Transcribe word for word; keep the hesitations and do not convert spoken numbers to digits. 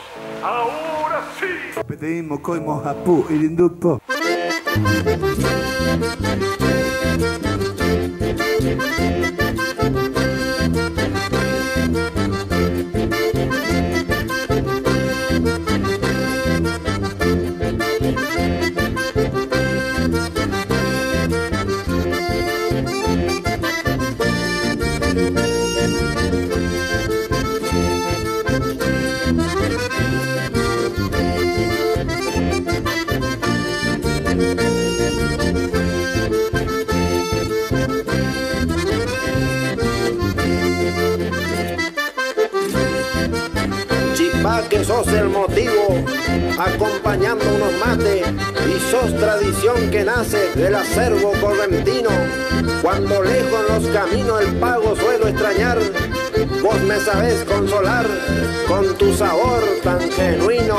Ahora sí. Pedimos coimos apu irindupo. Chipá, que sos el motivo, acompañando unos mates, y sos tradición que nace del acervo correntino. Cuando lejos en los caminos el pago suelo extrañar, vos me sabés consolar con tu sabor tan genuino.